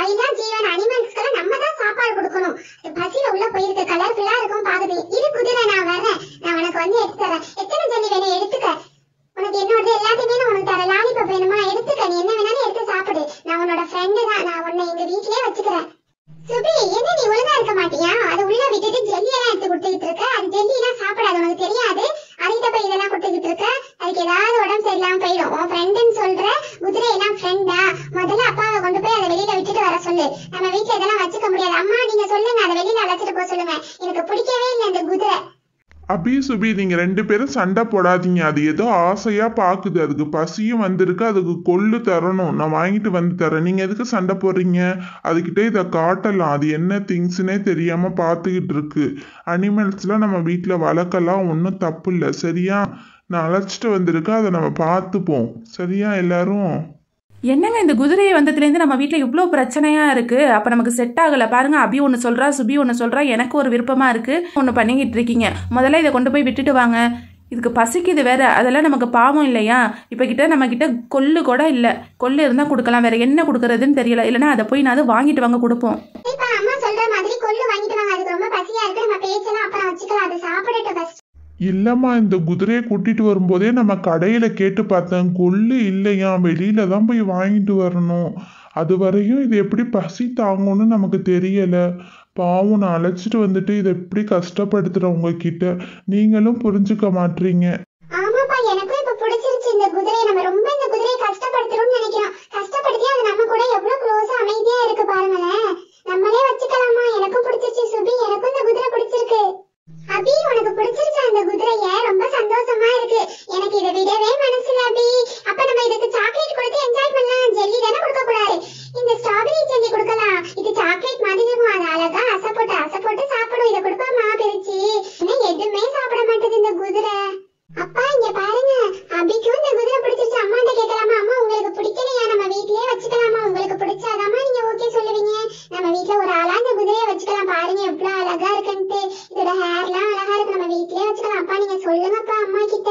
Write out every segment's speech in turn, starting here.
வாயிலா ஜீவன் அனிமல்ஸ்க்கெல்லாம் நம்ம தான் சாப்பாடு கொடுக்கணும். பசியில உள்ள போயிருக்கு, கலர்ஃபுல்லா இருக்கும் பாக்குது. இரு குதிரை, நான் வரேன், நான் உனக்கு வந்து எடுத்து தரேன். எத்தனை ஜல்லி வேணும் எடுத்துக்க, உனக்கு என்னோட எல்லாத்தையுமே நான் உனக்கு தரேன். லாலிபப் வேணுமா எடுத்துக்க, நீ என்ன வேணாலும் எடுத்து சாப்பிடு. நான் உன்னோட ஃப்ரெண்டு தான், நான் உன்னை எங்க வீட்லயே வச்சுக்கிறேன். சுபி, என்ன நீ ஒழுங்கா இருக்க மாட்டியா? அது உள்ள விட்டுட்டு ஜெல்லி எல்லாம் எடுத்து கொடுத்துக்கிட்டு இருக்க. அது ஜெல்லி எல்லாம் சாப்பிடாது, உனக்கு தெரியாது. அதுகிட்ட போய் இதெல்லாம் கொடுத்துக்கிட்டு இருக்க. அதுக்கு ஏதாவது உடம்பு சரியில்லாம போயிடும். உன் ஃப்ரெண்டுன்னு சொல்ற, குதிரை எல்லாம் ஃப்ரெண்டா? முதல்ல அப்பாவை கொண்டு போய் அதை வெளியில விட்டுட்டு வர சொல்லு. நம்ம வீட்டுல இதெல்லாம் வச்சுக்க முடியாது. அம்மா நீங்க சொல்லுங்க, அதை வெளியில அழைச்சிட்டு போக சொல்லுங்க. எனக்கு பிடிக்கவே இல்லை இந்த குதிரை. அபி சுபி, நீங்க 2 பேரும் சண்டை போடாதீங்க. அது ஏதோ ஆசையா பாக்குது, அதுக்கு பசியும் வந்திருக்கு, அதுக்கு கொள்ளு தரணும், நான் வாங்கிட்டு வந்து தரேன். நீங்க எதுக்கு சண்டை போடுறீங்க? அதுகிட்ட இதை காட்டலாம், அது என்ன திங்ஸ்னே தெரியாம பாத்துக்கிட்டு இருக்கு. அனிமல்ஸ்லாம் நம்ம வீட்டுல வளர்க்கலாம், ஒன்றும் தப்பு இல்லை சரியா? நான் அழைச்சிட்டு வந்திருக்கேன், அதை நம்ம பார்த்துப்போம் சரியா எல்லாரும்? என்னங்க இந்த குதிரையை வந்ததுலேருந்து நம்ம வீட்டில் இவ்வளோ பிரச்சனையாக இருக்குது. அப்போ நமக்கு செட் ஆகலை பாருங்கள். அபி ஒன்று சொல்கிறா, சுபி ஒன்று சொல்கிறா, எனக்கு ஒரு விருப்பமாக இருக்குது, ஒன்று பண்ணிக்கிட்டு இருக்கீங்க. முதல்ல இதை கொண்டு போய் விட்டுட்டு வாங்க. இதுக்கு பசிக்குது வேற, அதெல்லாம் நமக்கு பாவம் இல்லையா? இப்போ கிட்ட நம்ம கிட்ட கொள்ளு கூட இல்லை. கொள்ளு இருந்தால் கொடுக்கலாம், வேற என்ன கொடுக்கறதுன்னு தெரியல. இல்லைன்னா அதை போய் நான் வாங்கிட்டு வாங்க கொடுப்போம். அம்மா சொல்ற மாதிரி கொள்ளு வாங்கிட்டு வாங்க, அதுக்கு ரொம்ப பசியா இருக்கு. நம்ம பேச்செல்லாம் அப்புறம் வச்சுக்கலாம், அது சாப்பிடட்டும் ஃபர்ஸ்ட். இல்லம்மா, இந்த குதிரையை கூட்டிட்டு வரும்போதே நம்ம கடையில கேட்டு பார்த்தேன், கொள்ளு இல்லையா, வெளியில தான் போய் வாங்கிட்டு வரணும். அது வரையும் இது எப்படி பசி தாங்கும்னு நமக்கு தெரியல. பாவம், நான் அழைச்சிட்டு வந்துட்டு இதை எப்படி கஷ்டப்படுத்துறேன் உங்ககிட்ட, நீங்களும் புரிஞ்சுக்க மாட்டீங்க. ஆமாப்பா, எனக்கும் இப்ப பிடிச்சிருச்சு இந்த குதிரையை. நம்ம ரொம்ப இந்த குதிரையை கஷ்டப்படுத்துறோம்னு நினைக்கிறோம். கஷ்டப்படுத்தி அது நம்ம கூட எவ்வளவு க்ளோஸா அமைதியா இருக்கு பாருங்களேன். நம்மளே வச்சுக்கலாமா? எனக்கும் பிடிச்சிருச்சு சுபி, எனக்கும் இந்த குதிரை பிடிச்சிருக்கு. அபி, உனக்கு பிடிச்சிருச்சா இந்த குதிரைய? ரொம்ப சந்தோஷமா இருக்கு. எனக்கு இதை விடவே மனசுல அபி. அப்ப நம்ம இதுக்கு சாக்லேட் கொடுத்து என்ஜாய் பண்ணலாம். ஜெல்லி தானே கொடுக்க கூடாது, இந்த ஸ்ட்ராபெரி ஜெல்லி கொடுக்கலாம். இது சாக்லேட் மாதிரி இருக்கும், அது அழகா அசை போட்டு சாப்பிடும். இதை கொடுப்பாமா பிரிச்சு? எதுவுமே சாப்பிட மாட்டேது இந்த குதிரை. அப்பா இங்க பாருங்க, அபிக்கும் இந்த குதிரை பிடிச்சிருச்சு. அம்மாட்ட கேட்கலாமா? அம்மா உங்களுக்கு பிடிக்கலையா? நம்ம வீட்லயே வச்சுக்கலாமா? உங்களுக்கு பிடிச்சாதாமா நீங்க ஓகே சொல்லுவீங்க. நம்ம வீட்டுல ஒரு ஆளா இந்த குதிரையை வச்சுக்கலாம். பாருங்க எவ்வளவு அழகா இருக்குன்ட்டு. இதோட ஹேர்லாம் அழகா இருக்கு, நம்ம வீட்லயே வச்சுக்கலாம். அப்பா நீங்க சொல்லுங்கப்பா அம்மா கிட்ட.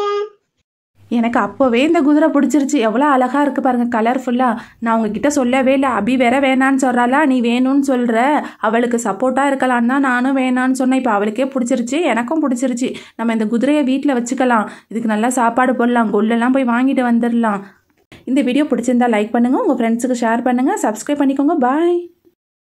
எனக்கு அப்போவே இந்த குதிரை பிடிச்சிருச்சு, எவ்வளோ அழகாக இருக்குது பாருங்கள், கலர்ஃபுல்லாக. நான் உங்ககிட்ட சொல்லவே இல்லை. அபி வேற வேணான்னு சொல்கிறாளா, நீ வேணும்னு சொல்கிற. அவளுக்கு சப்போர்ட்டாக இருக்கலான்னு தான் நானும் வேணான்னு சொன்னேன். இப்போ அவளுக்கே பிடிச்சிருச்சு, எனக்கும் பிடிச்சிருச்சு. நம்ம இந்த குதிரையை வீட்டில் வச்சுக்கலாம், இதுக்கு நல்லா சாப்பாடு போடலாம், கொள்ளெல்லாம் போய் வாங்கிட்டு வந்துடலாம். இந்த வீடியோ பிடிச்சிருந்தா லைக் பண்ணுங்கள், உங்கள் ஃப்ரெண்ட்ஸுக்கு ஷேர் பண்ணுங்கள், சப்ஸ்கிரைப் பண்ணிக்கோங்க. பாய்.